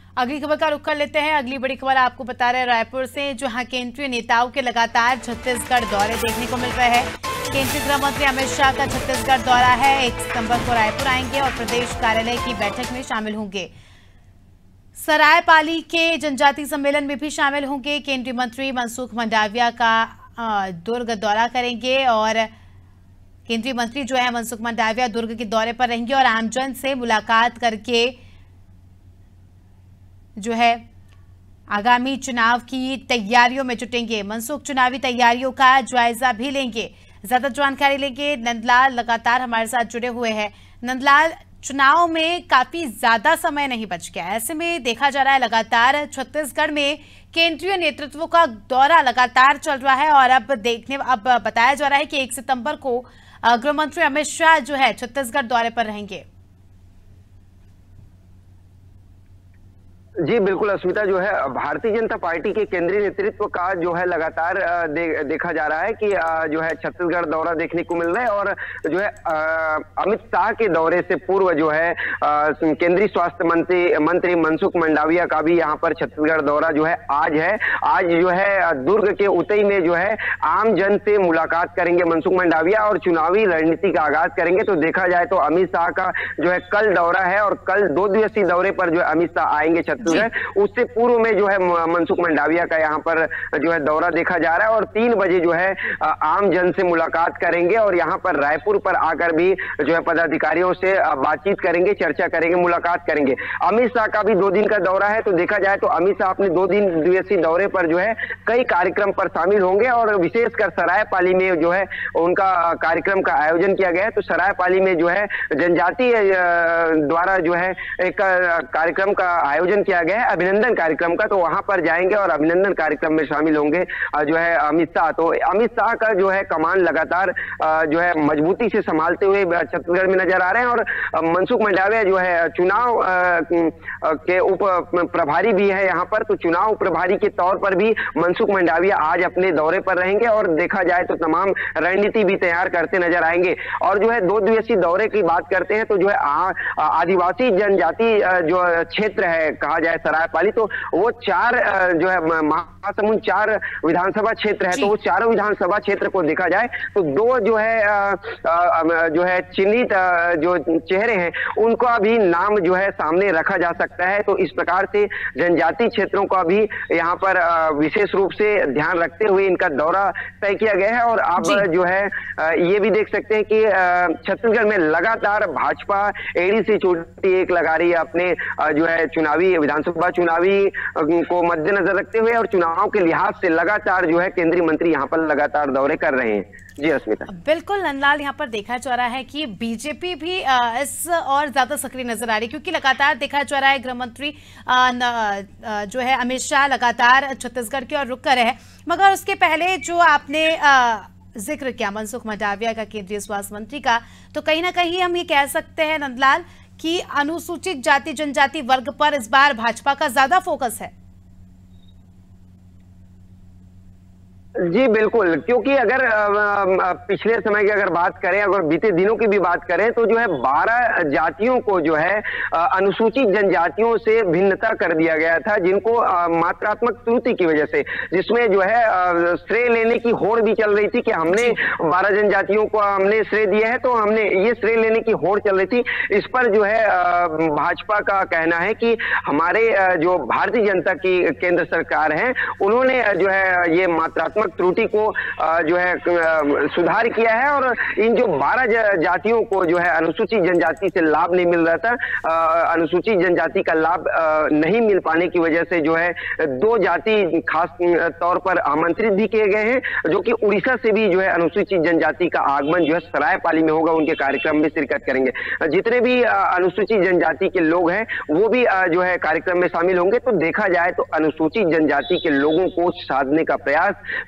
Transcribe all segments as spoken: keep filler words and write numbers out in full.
अगली खबर का रुख कर लेते हैं। अगली बड़ी खबर आपको बता रहे हैं रायपुर से, जहां केंद्रीय नेताओं के लगातार छत्तीसगढ़ दौरे देखने को मिल रहे हैं। केंद्रीय गृह मंत्री अमित शाह का छत्तीसगढ़ दौरा है। एक सितंबर को रायपुर आएंगे और प्रदेश कार्यालय की बैठक में शामिल होंगे। सरायपाली के जनजातीय सम्मेलन में भी शामिल होंगे। केंद्रीय मंत्री मनसुख मंडाविया का दुर्ग दौरा करेंगे और केंद्रीय मंत्री जो है मनसुख मंडाविया दुर्ग के दौरे पर रहेंगे और आमजन से मुलाकात करके जो है आगामी चुनाव की तैयारियों में जुटेंगे। मनसुख चुनावी तैयारियों का जायजा भी लेंगे। ज्यादा जानकारी लेंगे। नंदलाल लगातार हमारे साथ जुड़े हुए हैं। नंदलाल, चुनाव में काफी ज्यादा समय नहीं बच गया, ऐसे में देखा जा रहा है लगातार छत्तीसगढ़ में केंद्रीय नेतृत्व का दौरा लगातार चल रहा है और अब देखने अब बताया जा रहा है कि एक सितंबर को गृह मंत्री अमित शाह जो है छत्तीसगढ़ दौरे पर रहेंगे। जी बिल्कुल अस्मिता, जो है भारतीय जनता पार्टी के केंद्रीय नेतृत्व का जो है लगातार दे, देखा जा रहा है कि जो है छत्तीसगढ़ दौरा देखने को मिल रहा है और जो है अमित शाह के दौरे से पूर्व जो है केंद्रीय स्वास्थ्य मंत्री मंत्री मनसुख मंडाविया का भी यहाँ पर छत्तीसगढ़ दौरा जो है आज है। आज जो है दुर्ग के उतई में जो है आम जन से मुलाकात करेंगे मनसुख मंडाविया और चुनावी रणनीति का आगाज करेंगे। तो देखा जाए तो अमित शाह का जो है कल दौरा है और कल दो दिवसीय दौरे पर जो है अमित शाह आएंगे छत्तीसगढ़। उससे पूर्व में जो है मनसुख मंडाविया का यहाँ पर जो है दौरा देखा जा रहा है और तीन बजे जो है आम जन से मुलाकात करेंगे और यहाँ पर रायपुर पर आकर भी जो है पदाधिकारियों से बातचीत करेंगे, चर्चा करेंगे, मुलाकात करेंगे। अमित शाह का भी दो दिन का दौरा है। तो देखा जाए तो अमित शाह अपने दो दिन दिवसीय दौरे पर जो है कई कार्यक्रम पर शामिल होंगे और विशेषकर सरायपाली में जो है उनका कार्यक्रम का आयोजन किया गया है। तो सरायपाली में जो है जनजातीय द्वारा जो है एक कार्यक्रम का आयोजन किया गया है, अभिनंदन कार्यक्रम का। तो वहां पर जाएंगे और अभिनंदन कार्यक्रम में शामिल होंगे जो है अमित शाह। तो अमित शाह का जो है कमान लगातार जो है मजबूती से संभालते हुए छत्तीसगढ़ में नजर आ रहे हैं और मनसुख मंडाविया जो है चुनाव के उप प्रभारी भी है यहाँ पर। तो चुनाव प्रभारी के तौर पर भी मनसुख मंडाविया आज अपने दौरे पर रहेंगे और देखा जाए तो तमाम रणनीति भी तैयार करते नजर आएंगे। और जो है दो दिवसीय दौरे की बात करते हैं तो जो है आदिवासी जनजाति जो क्षेत्र है कहा जाए सरायपाली, तो वो चार जो है महासमुंद चार विधानसभा क्षेत्र है। तो वो चारों विधानसभा क्षेत्र को देखा जाए तो दो जो है जो है चिन्हित जो चेहरे हैं उनका भी नाम जो है सामने रखा जा सकता है। तो इस प्रकार से जनजातीय क्षेत्रों का भी यहाँ पर विशेष रूप से ध्यान रखते हुए इनका दौरा तय किया गया है। और आप जो है ये भी देख सकते हैं कि छत्तीसगढ़ में लगातार भाजपा एड़ी से चोटी एक लगा रही है अपने जो है चुनावी विधानसभा चुनावी को मद्देनजर रखते हुए और चुनाव के लिहाज से लगातार जो है केंद्रीय मंत्री यहाँ पर लगातार दौरे कर रहे हैं। जी अस्मिता, बिल्कुल नंदलाल, यहाँ पर देखा जा रहा है कि बीजेपी भी इस और ज्यादा सक्रिय नजर आ रही है क्योंकि लगातार देखा जा रहा है गृह मंत्री जो है अमित शाह लगातार छत्तीसगढ़ की ओर रुक कर रहे हैं। मगर उसके पहले जो आपने जिक्र किया मनसुख मंडाविया का, केंद्रीय स्वास्थ्य मंत्री का, तो कहीं ना कहीं हम ये कह सकते हैं नंदलाल कि अनुसूचित जाति जनजाति वर्ग पर इस बार भाजपा का ज्यादा फोकस है। जी बिल्कुल, क्योंकि अगर पिछले समय की अगर बात करें, अगर बीते दिनों की भी बात करें तो जो है बारह जातियों को जो है अनुसूचित जनजातियों से भिन्नता कर दिया गया था, जिनको मात्रात्मक त्रुटि की वजह से, जिसमें जो है श्रेय लेने की होड़ भी चल रही थी कि हमने बारह जनजातियों को हमने श्रेय दिया है, तो हमने ये श्रेय लेने की होड़ चल रही थी। इस पर जो है भाजपा का कहना है कि हमारे जो भारतीय जनता की केंद्र सरकार है उन्होंने जो है ये मात्रात्मक त्रुटि को जो है सुधार किया है और इन जो बारह जातियों को जो है अनुसूचित जनजाति से लाभ नहीं मिल रहा था, अनुसूचित जनजाति का लाभ नहीं मिल पाने की वजह से जो है दो जाति खास तौर पर आमंत्रित भी किए गए हैं जो कि उड़ीसा से भी जो है अनुसूचित जनजाति का आगमन जो है सरायपाली में होगा, उनके कार्यक्रम में शिरकत करेंगे। जितने भी अनुसूचित जनजाति के लोग हैं वो भी जो है कार्यक्रम में शामिल होंगे। तो देखा जाए तो अनुसूचित जनजाति के लोगों को साधने का प्रयास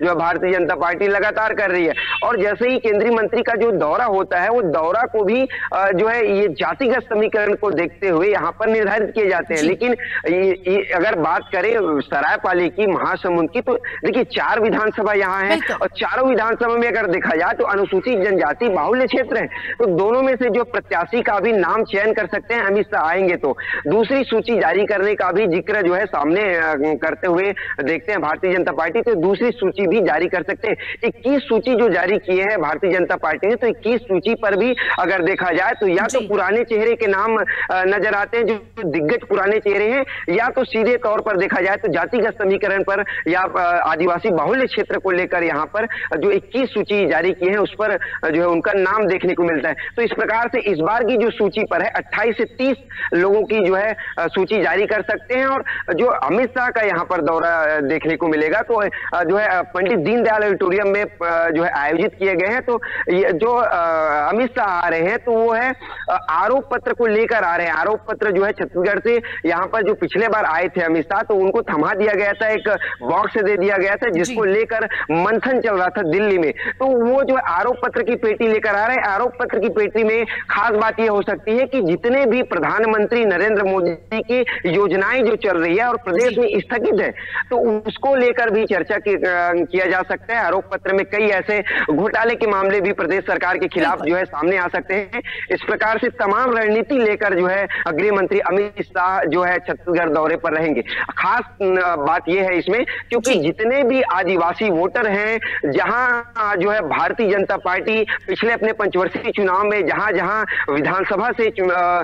जो है भारतीय जनता पार्टी लगातार कर रही है। और जैसे ही केंद्रीय मंत्री का जो दौरा होता है, वो दौरा को भी जो है ये जातिगत समीकरण को देखते हुए यहाँ पर निर्धारित किए जाते हैं। लेकिन ये, ये अगर बात करें सरायपाली की, महासमुंद की, तो देखिए चार विधानसभा यहाँ है और चारों विधानसभा में अगर देखा जाए तो अनुसूचित जनजाति बाहुल्य क्षेत्र है। तो दोनों में से जो प्रत्याशी का भी नाम चयन कर सकते हैं अमित शाह आएंगे तो। दूसरी सूची जारी करने का भी जिक्र जो है सामने करते हुए देखते हैं भारतीय जनता पार्टी, तो दूसरी सूची भी जारी कर सकते हैं। इक्कीस सूची जो जारी किए हैं भारतीय जनता पार्टी ने, तो इक्कीस सूची पर भी अगर देखा जाए तो या तो पुराने चेहरे के नाम नजर आते हैं, जो दिग्गज पुराने चेहरे हैं, या तो सीधे तौर पर देखा जाए तो जातिगत समीकरण पर या आदिवासी बाहुल्य क्षेत्र को लेकर यहाँ पर जो इक्कीस सूची जारी की है उस पर जो है उनका नाम देखने को मिलता है। तो इस प्रकार से इस बार की जो सूची पर है अट्ठाईस से तीस लोगों की जो है सूची जारी कर सकते हैं। और जो अमित शाह का यहाँ पर दौरा देखने को मिलेगा तो जो है पंडित दीनदयाल ऑडिटोरियम में जो है आयोजित किए गए हैं। तो ये जो अमित शाह आ रहे हैं तो वो है आरोप पत्र को लेकर आ रहे हैं। आरोप पत्र जो है छत्तीसगढ़ से यहाँ पर जो पिछले बार आए थे अमित शाह, तो उनको थमा दिया गया था, एक बॉक्स दे दिया गया था जिसको लेकर मंथन चल रहा था दिल्ली में। तो वो जो आरोप पत्र की पेटी लेकर आ रहे हैं। आरोप पत्र की पेटी में खास बात यह हो सकती है कि जितने भी प्रधानमंत्री नरेंद्र मोदी की योजनाएं जो चल रही है और प्रदेश में स्थगित है, तो उसको लेकर भी चर्चा किया जा सकता है। आरोप पत्र में कई ऐसे घोटाले के मामले भी प्रदेश सरकार के खिलाफ जो है सामने आ सकते हैं। इस प्रकार से तमाम रणनीति लेकर जो है गृह मंत्री अमित शाह जो है छत्तीसगढ़ दौरे पर रहेंगे। खास बात यह है इसमें क्योंकि जितने भी आदिवासी वोटर हैं, जहां जो है भारतीय जनता पार्टी पिछले अपने पंचवर्षीय चुनाव में जहां जहां विधानसभा से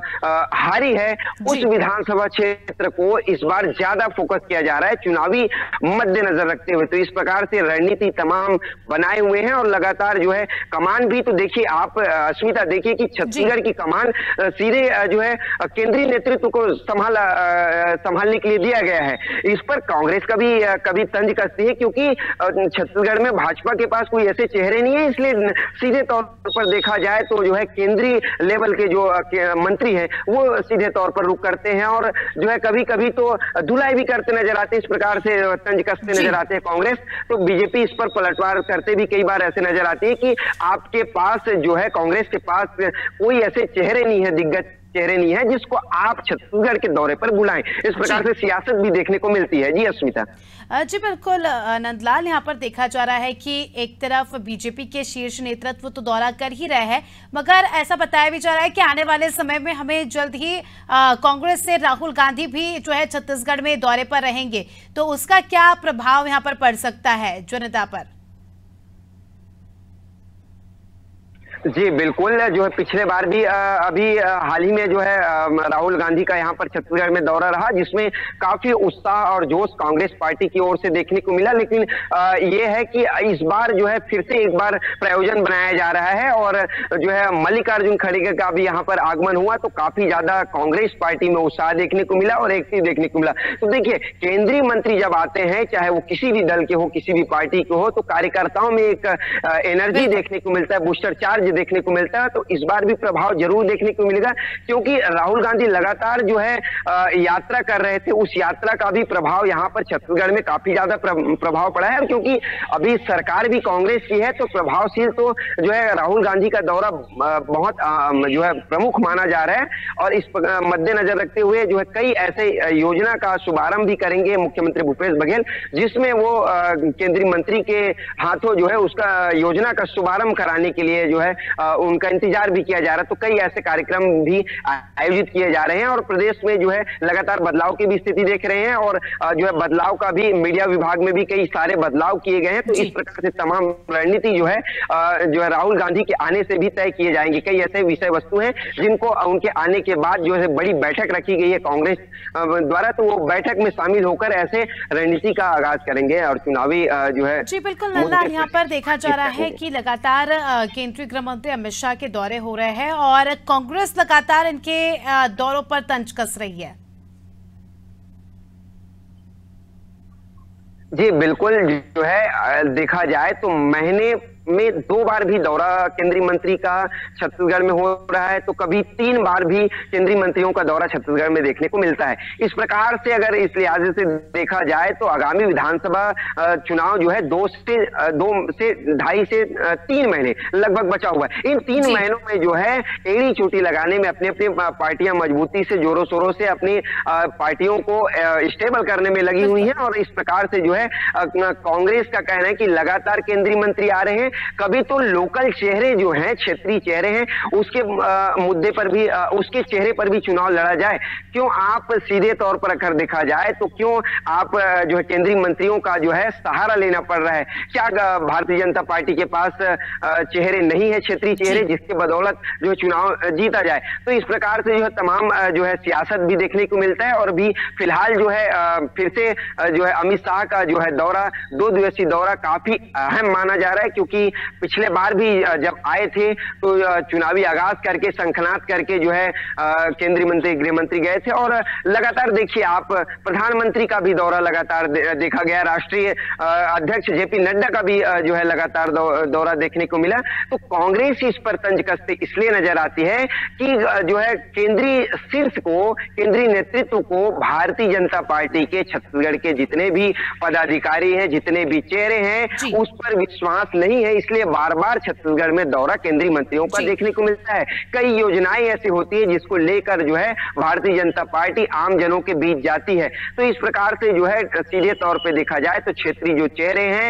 हारी है, उस विधानसभा क्षेत्र को इस बार ज्यादा फोकस किया जा रहा है चुनावी मद्देनजर रखते हुए। तो इस प्रकार से रणनीति तमाम बनाए हुए हैं और लगातार जो है कमान भी, तो देखिए आप अस्मिता देखिए कि छत्तीसगढ़ की कमान सीधे जो है केंद्रीय नेतृत्व को संभाला संभालने के लिए दिया गया है। इस पर कांग्रेस का भी कभी तंज कसती है क्योंकि छत्तीसगढ़ में भाजपा के पास कोई ऐसे चेहरे नहीं है, इसलिए सीधे तौर पर देखा जाए तो जो है केंद्रीय लेवल के जो मंत्री हैं वो सीधे तौर पर रुख करते हैं और जो है कभी कभी तो धुलाई भी करते नजर आते हैं। इस प्रकार से तंज कसते नजर आते हैं कांग्रेस। तो बीजेपी इस पर पलटवार करते भी कई बार ऐसे नजर आती है कि आपके पास जो है कांग्रेस के पास कोई ऐसे चेहरे नहीं है, दिग्गज चेहरे नहीं है जिसको आप छत्तीसगढ़ के दौरे पर बुलाएं। इस प्रकार से सियासत भी देखने को मिलती है। जी अस्मिता। जी बिल्कुल नंदलाल, यहाँ पर देखा जा रहा है कि एक तरफ बीजेपी के शीर्ष नेतृत्व तो दौरा कर ही रहे हैं, मगर ऐसा बताया भी जा रहा है कि आने वाले समय में हमें जल्द ही कांग्रेस से राहुल गांधी भी जो है छत्तीसगढ़ में दौरे पर रहेंगे, तो उसका क्या प्रभाव यहाँ पर पड़ सकता है जनता पर? जी बिल्कुल, जो है पिछले बार भी अभी हाल ही में जो है राहुल गांधी का यहाँ पर छत्तीसगढ़ में दौरा रहा, जिसमें काफी उत्साह और जोश कांग्रेस पार्टी की ओर से देखने को मिला। लेकिन ये है कि इस बार जो है फिर से एक बार प्रायोजन बनाया जा रहा है और जो है मल्लिकार्जुन खड़गे का भी यहाँ पर आगमन हुआ, तो काफी ज्यादा कांग्रेस पार्टी में उत्साह देखने को मिला और एक्टिव देखने को मिला। तो देखिए केंद्रीय मंत्री जब आते हैं, चाहे वो किसी भी दल के हो, किसी भी पार्टी के हो, तो कार्यकर्ताओं में एक एनर्जी देखने को मिलता है, बूस्टर चार्ज देखने को मिलता है। तो इस बार भी प्रभाव जरूर देखने को मिलेगा क्योंकि राहुल गांधी लगातार जो है यात्रा कर रहे थे, उस यात्रा का भी प्रभाव यहाँ पर छत्तीसगढ़ में काफी ज्यादा प्रभाव पड़ा है। क्योंकि अभी सरकार भी कांग्रेस की है, तो प्रभावशील तो जो है राहुल गांधी का दौरा बहुत जो है प्रमुख माना जा रहा है। और इस मद्देनजर रखते हुए जो है कई ऐसे योजना का शुभारंभ भी करेंगे मुख्यमंत्री भूपेश बघेल, जिसमें वो केंद्रीय मंत्री के हाथों जो है उसका योजना का शुभारंभ कराने के लिए जो है उनका इंतजार भी किया जा रहा है। तो कई ऐसे कार्यक्रम भी आयोजित किए जा रहे हैं और प्रदेश में जो है लगातार बदलाव की भी स्थिति देख रहे हैं और जो है बदलाव का भी मीडिया विभाग में भी कई सारे बदलाव किए गए हैं। तो इस प्रकार से तमाम रणनीति जो है जो है राहुल गांधी के आने से भी तय किए जाएंगे। कई ऐसे विषय वस्तु हैं जिनको उनके आने के बाद जो है बड़ी बैठक रखी गई है कांग्रेस द्वारा, तो वो बैठक में शामिल होकर ऐसे रणनीति का आगाज करेंगे और चुनावी जो है। जी बिल्कुल नंदलाल, यहाँ पर देखा जा रहा है कि लगातार केंद्रीय गृह मंत्री अमित शाह के दौरे हो रहे हैं और कांग्रेस लगातार इनके दौरों पर तंज कस रही है। जी बिल्कुल, जो है देखा जाए तो महीने में दो बार भी दौरा केंद्रीय मंत्री का छत्तीसगढ़ में हो रहा है, तो कभी तीन बार भी केंद्रीय मंत्रियों का दौरा छत्तीसगढ़ में देखने को मिलता है। इस प्रकार से अगर इस लिहाज से देखा जाए तो आगामी विधानसभा चुनाव जो है दो से दो से ढाई से तीन महीने लगभग बचा हुआ है। इन तीन महीनों में जो है एड़ी चोटी लगाने में अपनी अपनी पार्टियां मजबूती से जोरों शोरों से अपनी पार्टियों को स्टेबल करने में लगी हुई हैं और इस प्रकार से जो है कांग्रेस का कहना है कि लगातार केंद्रीय मंत्री आ रहे हैं, कभी तो लोकल चेहरे जो हैं, क्षेत्रीय चेहरे हैं, उसके मुद्दे पर भी, उसके चेहरे पर भी चुनाव लड़ा जाए। क्यों आप सीधे तौर पर अगर देखा जाए तो क्यों आप जो है केंद्रीय मंत्रियों का जो है सहारा लेना पड़ रहा है? क्या भारतीय जनता पार्टी के पास चेहरे नहीं है, क्षेत्रीय चेहरे, जिसके बदौलत जो चुनाव जीता जाए? तो इस प्रकार से जो है तमाम जो है सियासत भी देखने को मिलता है और भी फिलहाल जो है फिर से जो है अमित शाह का जो है दौरा, दो दिवसीय दौरा काफी अहम माना जा रहा है, क्योंकि पिछले बार भी जब आए थे तो चुनावी आगाज करके संखनाद करके जो है केंद्रीय मंत्री, गृह मंत्री गए थे और लगातार देखिए आप प्रधानमंत्री का भी दौरा लगातार दे, देखा गया, राष्ट्रीय अध्यक्ष जेपी नड्डा का भी जो है लगातार दौरा देखने को मिला। तो कांग्रेस इस पर तंज कसते इसलिए नजर आती है कि जो है केंद्रीय शीर्ष को, केंद्रीय नेतृत्व को भारतीय जनता पार्टी के छत्तीसगढ़ के जितने भी पदाधिकारी हैं, जितने भी चेहरे हैं, उस पर विश्वास नहीं है, इसलिए बार बार छत्तीसगढ़ में दौरा केंद्रीय मंत्रियों का देखने को मिलता है। कई योजनाएं ऐसी होती है जिसको लेकर जो है भारतीय जनता पार्टी आम जनों के बीच जाती है। तो इस प्रकार से जो है सीधे तौर पे देखा जाए तो क्षेत्रीय जो चेहरे हैं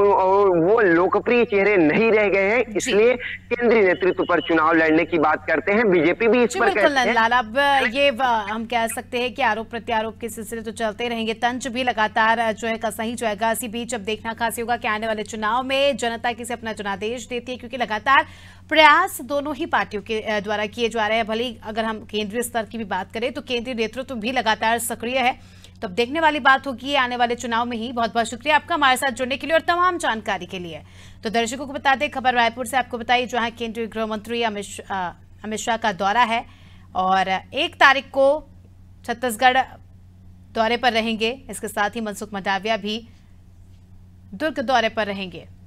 वो लोकप्रिय चेहरे नहीं रह गए हैं, इसलिए केंद्रीय नेतृत्व पर चुनाव लड़ने की बात करते हैं। बीजेपी भी इस पर कहती है। लाल, अब ये हम कह सकते हैं कि आरोप प्रत्यारोप के सिलसिले तो चलते रहेंगे, तंज भी लगातार जो है कसा ही जाएगा। इसी बीच अब देखना खास होगा कि आने वाले चुनाव में जनता किसे अपना जनादेश देती है, क्योंकि लगातार प्रयास दोनों ही पार्टियों के द्वारा किए जा रहे हैं। भले अगर हम केंद्रीय स्तर की भी बात करें तो केंद्रीय नेतृत्व भी लगातार सक्रिय है। तो अब देखने वाली बात होगी आने वाले चुनाव में ही। बहुत बहुत शुक्रिया आपका हमारे साथ जुड़ने के लिए और तमाम जानकारी के लिए। तो दर्शकों को बता दें, खबर रायपुर से आपको बताइए, जहां केंद्रीय गृह मंत्री अमित अमित शाह का दौरा है और एक तारीख को छत्तीसगढ़ दौरे पर रहेंगे। इसके साथ ही मनसुख मंडाविया भी दुर्ग दौरे पर रहेंगे।